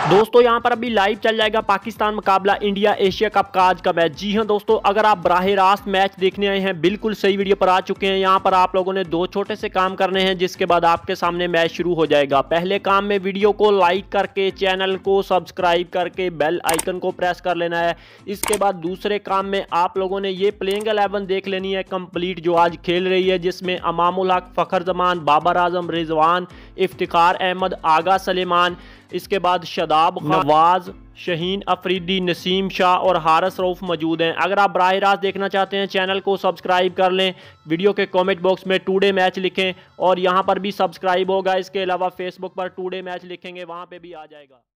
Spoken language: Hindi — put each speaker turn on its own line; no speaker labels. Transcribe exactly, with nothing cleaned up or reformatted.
दोस्तों यहाँ पर अभी लाइव चल जाएगा पाकिस्तान मुकाबला इंडिया एशिया कप का आज का मैच। जी हाँ दोस्तों, अगर आप बराह रास्त मैच देखने आए हैं बिल्कुल सही वीडियो पर आ चुके हैं। यहाँ पर आप लोगों ने दो छोटे से काम करने हैं, जिसके बाद आपके सामने मैच शुरू हो जाएगा। पहले काम में वीडियो को लाइक करके चैनल को सब्सक्राइब करके बेल आइकन को प्रेस कर लेना है। इसके बाद दूसरे काम में आप लोगों ने ये प्लेइंग इलेवन देख लेनी है कंप्लीट, जो आज खेल रही है, जिसमें अमामुल हक, फखर जमान, बाबर आजम, रिजवान, इफ्तिखार अहमद, आगा सलेमान, इसके बाद शदाब, नवाज, शहीन अफरीदी, नसीम शाह और हारिस रऊफ मौजूद हैं। अगर आप बराह रास्त देखना चाहते हैं चैनल को सब्सक्राइब कर लें, वीडियो के कमेंट बॉक्स में टुडे मैच लिखें और यहां पर भी सब्सक्राइब होगा। इसके अलावा फेसबुक पर टुडे मैच लिखेंगे, वहां पे भी आ जाएगा।